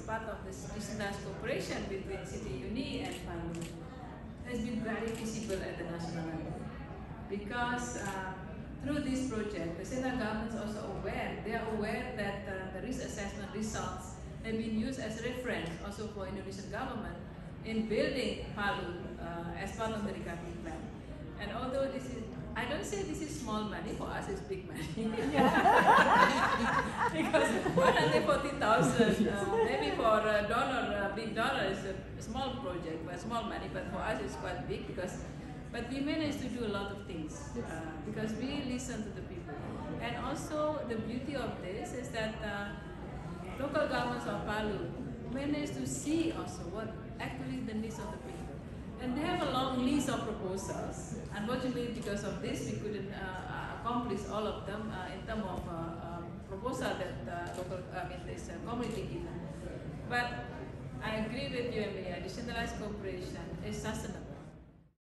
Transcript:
part of this decentralized cooperation between City Uni and Palu has been very visible at the national level. Because through this project, the central government is also aware, they are aware that the risk assessment results have been used as reference also for Indonesian government in building Palu as part of the recovery plan. And although this is, I don't say this is small money, for us it's big money. Because 140,000, maybe for a donor, big donor is a small project, but small money, but for us it's quite big because, but we managed to do a lot of things because we listen to the people. And also the beauty of this is that local governments of Palu managed to see also what actually the needs of the people. And they have a long list of proposals. Unfortunately, because of this, we couldn't accomplish all of them in terms of proposal that this community given. But I agree with you, Emilia. Decentralized cooperation is sustainable.